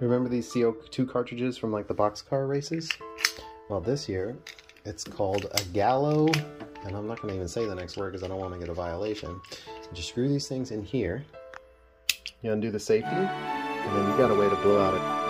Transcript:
Remember these CO2 cartridges from like the boxcar races? Well, this year it's called a gallo, and I'm not going to even say the next word because I don't want to get a violation. You just screw these things in here, you undo the safety, and then you got a way to blow out it.